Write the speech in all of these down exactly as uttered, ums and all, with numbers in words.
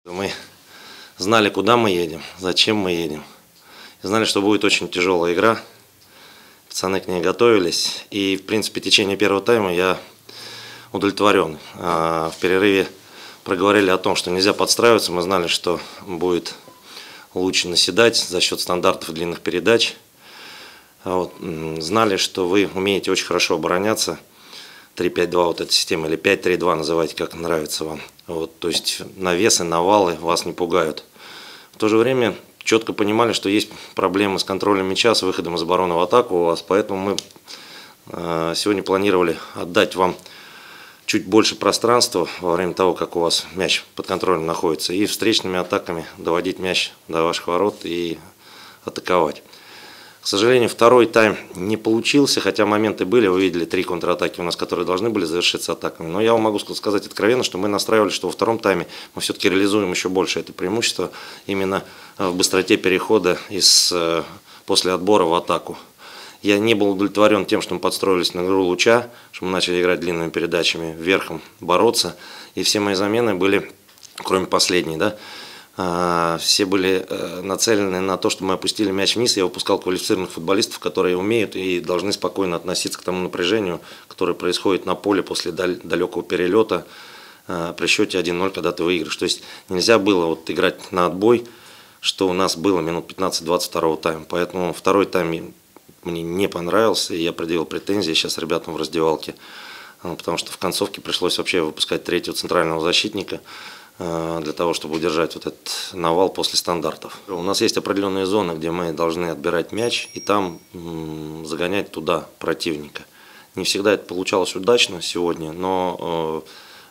Мы знали, куда мы едем, зачем мы едем. И знали, что будет очень тяжелая игра. Пацаны к ней готовились. И, в принципе, в течение первого тайма я удовлетворен. В перерыве проговорили о том, что нельзя подстраиваться. Мы знали, что будет лучше наседать за счет стандартов длинных передач. Вот. Знали, что вы умеете очень хорошо обороняться. три пять два вот эта система, или пять три два называйте, как нравится вам. Вот, то есть навесы, навалы вас не пугают. В то же время четко понимали, что есть проблемы с контролем мяча, с выходом из обороны в атаку у вас. Поэтому мы э, сегодня планировали отдать вам чуть больше пространства во время того, как у вас мяч под контролем находится. И встречными атаками доводить мяч до ваших ворот и атаковать. К сожалению, второй тайм не получился, хотя моменты были, вы видели три контратаки у нас, которые должны были завершиться атаками. Но я вам могу сказать откровенно, что мы настраивали, что во втором тайме мы все-таки реализуем еще больше это преимущество именно в быстроте перехода из, после отбора в атаку. Я не был удовлетворен тем, что мы подстроились на игру луча, что мы начали играть длинными передачами, верхом бороться. И все мои замены были, кроме последней, да, все были нацелены на то, что мы опустили мяч вниз. Я выпускал квалифицированных футболистов, которые умеют и должны спокойно относиться к тому напряжению, которое происходит на поле после далекого перелета при счете один ноль, когда ты выиграешь. То есть нельзя было вот играть на отбой, что у нас было минут пятнадцать-двадцать второго тайма. Поэтому второй тайм мне не понравился, и я предъявил претензии сейчас ребятам в раздевалке, потому что в концовке пришлось вообще выпускать третьего центрального защитника для того, чтобы удержать вот этот навал после стандартов. У нас есть определенные зоны, где мы должны отбирать мяч и там загонять туда противника. Не всегда это получалось удачно сегодня, но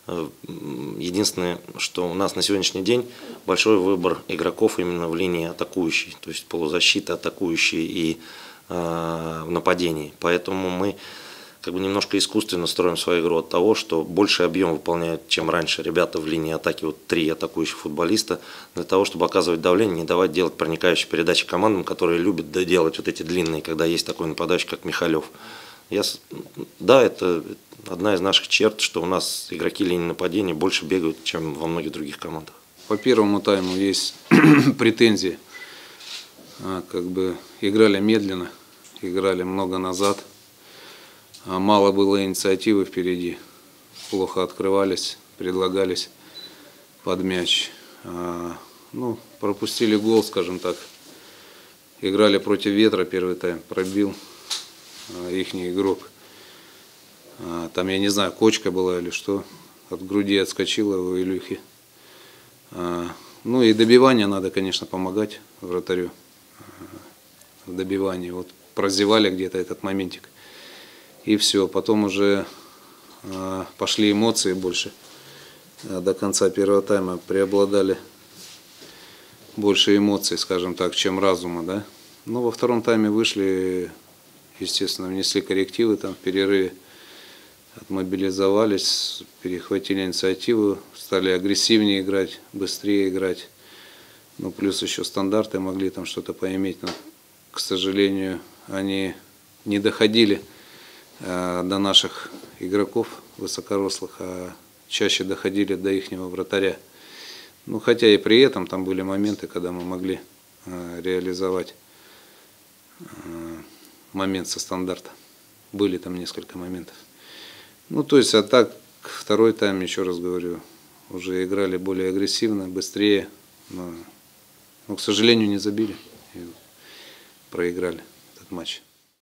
единственное, что у нас на сегодняшний день большой выбор игроков именно в линии атакующей, то есть полузащиты, атакующие и в нападении. Поэтому мы как бы немножко искусственно строим свою игру от того, что больше объем выполняют, чем раньше ребята в линии атаки, вот три атакующих футболиста, для того, чтобы оказывать давление, не давать делать проникающие передачи командам, которые любят доделать вот эти длинные, когда есть такой нападающий, как Михалев. Я, да, это одна из наших черт, что у нас игроки линии нападения больше бегают, чем во многих других командах. По первому тайму есть претензии. Как бы играли медленно, играли много назад. Мало было инициативы впереди, плохо открывались, предлагались под мяч. Ну, пропустили гол, скажем так. Играли против ветра первый тайм, пробил ихний игрок. Там, я не знаю, кочка была или что, от груди отскочила у Илюхи. Ну и добивание надо, конечно, помогать вратарю в добивании. Вот прозевали где-то этот моментик. И все, потом уже э, пошли эмоции больше. До конца первого тайма преобладали больше эмоций, скажем так, чем разума, да. Но во втором тайме вышли, естественно, внесли коррективы там в перерыве, отмобилизовались, перехватили инициативу, стали агрессивнее играть, быстрее играть. Ну, плюс еще стандарты могли там что-то поиметь, но, к сожалению, они не доходили до наших игроков высокорослых, а чаще доходили до ихнего вратаря. Ну, хотя и при этом там были моменты, когда мы могли э, реализовать э, момент со стандарта. Были там несколько моментов. Ну, то есть, а так, второй тайм, еще раз говорю, уже играли более агрессивно, быстрее, но, но к сожалению, не забили и проиграли этот матч.